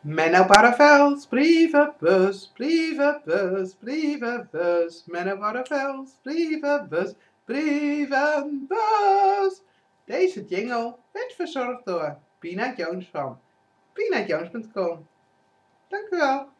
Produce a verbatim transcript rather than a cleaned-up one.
Menno Barreveld, brievenbus, brievenbus, brievenbus. Menno Barreveld, brievenbus, brievenbus. Deze jingle werd verzorgd door Pina Jones van Pina Jones punt com. Dank u wel.